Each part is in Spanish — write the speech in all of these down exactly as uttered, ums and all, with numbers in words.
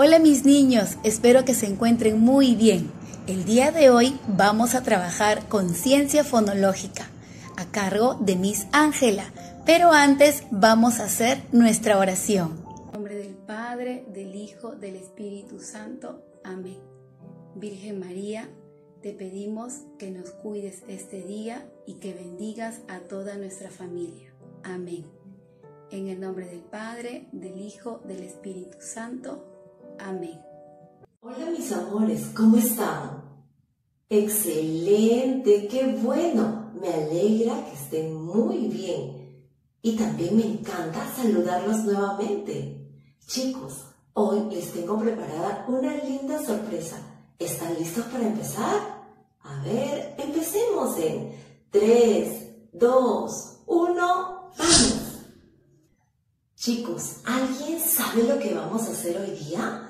Hola mis niños, espero que se encuentren muy bien. El día de hoy vamos a trabajar conciencia fonológica a cargo de Miss Ángela, pero antes vamos a hacer nuestra oración. En nombre del Padre, del Hijo, del Espíritu Santo. Amén. Virgen María, te pedimos que nos cuides este día y que bendigas a toda nuestra familia. Amén. En el nombre del Padre, del Hijo, del Espíritu Santo. Amén. Hola mis amores, ¿cómo están? Excelente, qué bueno. Me alegra que estén muy bien. Y también me encanta saludarlos nuevamente. Chicos, hoy les tengo preparada una linda sorpresa. ¿Están listos para empezar? A ver, empecemos en tres, dos, uno, ¡vamos! Chicos, ¿alguien sabe lo que vamos a hacer hoy día?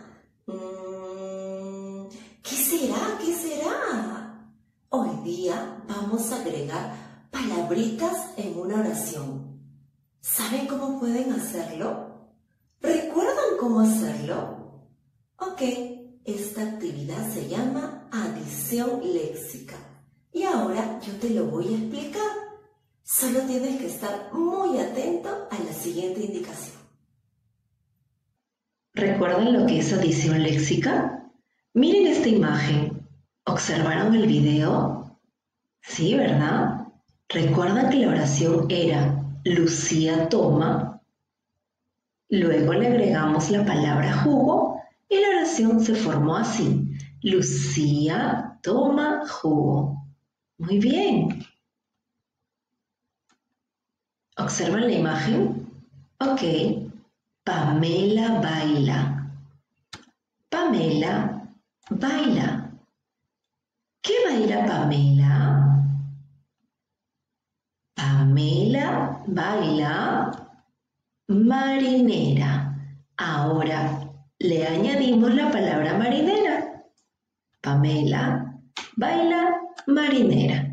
Mm, ¿Qué será? ¿Qué será? Hoy día vamos a agregar palabritas en una oración. ¿Saben cómo pueden hacerlo? ¿Recuerdan cómo hacerlo? Ok, esta actividad se llama adición léxica. Y ahora yo te lo voy a explicar. Solo tienes que estar muy atento a la siguiente indicación. ¿Recuerdan lo que es adición léxica? Miren esta imagen. ¿Observaron el video? Sí, ¿verdad? ¿Recuerdan que la oración era Lucía toma? Luego le agregamos la palabra jugo y la oración se formó así. Lucía toma jugo. Muy bien. ¿Observan la imagen? Ok. Pamela baila. Pamela baila. ¿Qué baila Pamela? Pamela baila marinera. Ahora le añadimos la palabra marinera. Pamela baila marinera.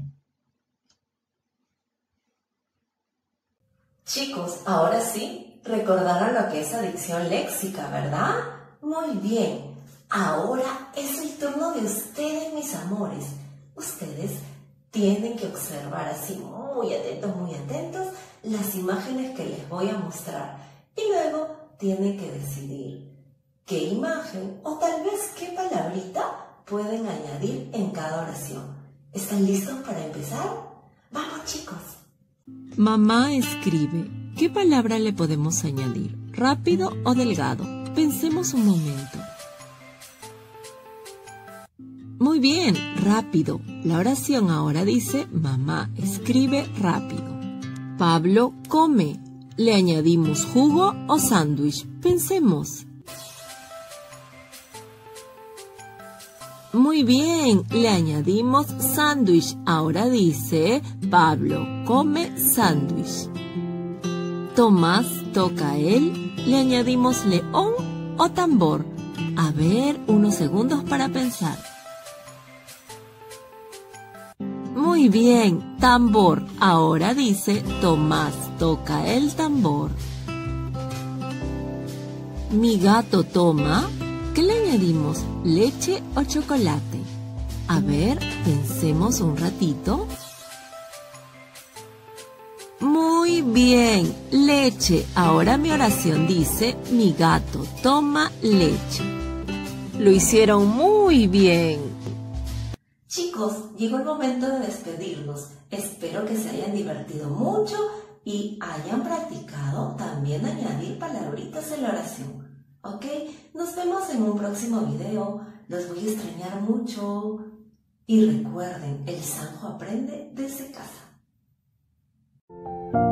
Chicos, ahora sí, recordaron lo que es adición léxica, ¿verdad? Muy bien. Ahora es el turno de ustedes, mis amores. Ustedes tienen que observar así muy atentos, muy atentos las imágenes que les voy a mostrar. Y luego tienen que decidir qué imagen o tal vez qué palabrita pueden añadir en cada oración. ¿Están listos para empezar? ¡Vamos, chicos! Mamá escribe. ¿Qué palabra le podemos añadir? ¿Rápido o delgado? Pensemos un momento. Muy bien, rápido. La oración ahora dice, mamá escribe rápido. Pablo come. ¿Le añadimos jugo o sándwich? Pensemos. Muy bien, le añadimos sándwich. Ahora dice, Pablo come sándwich. Tomás toca él. ¿Le añadimos león o tambor? A ver, unos segundos para pensar. Muy bien, tambor. Ahora dice, Tomás toca el tambor. Mi gato toma. ¿Qué le añadimos? ¿Leche o chocolate? A ver, pensemos un ratito. Muy bien, leche. Ahora mi oración dice, mi gato toma leche. Lo hicieron muy bien. Chicos, llegó el momento de despedirnos. Espero que se hayan divertido mucho y hayan practicado también añadir palabritas en la oración. ¿Ok? Nos vemos en un próximo video. Los voy a extrañar mucho. Y recuerden, el Sanjo aprende desde casa.